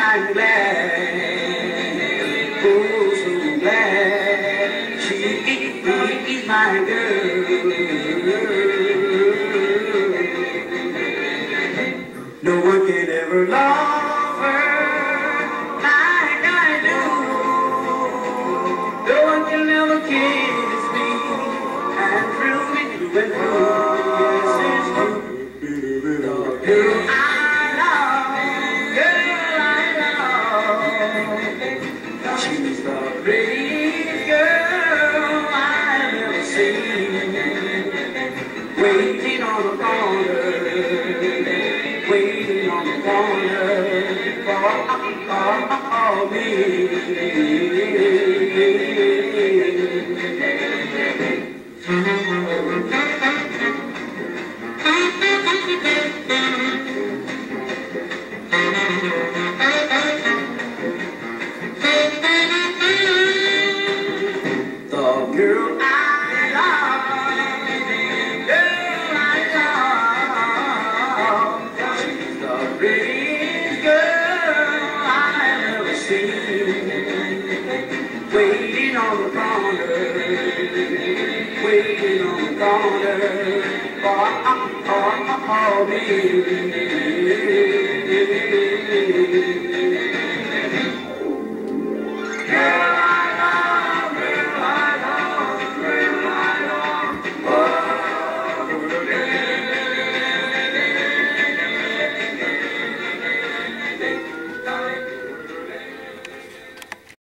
I'm glad, oh so glad, she is my girl. No one can ever love her like I do. No one can ever kiss me and thrill me through and through. Yes, it's true. The girl I love, she's the prettiest girl I've ever seen. Waiting on the corner, waiting on the corner for me. The girl I love, she's the prettiest girl I've ever seen. Waiting on the corner, waiting on the corner for me.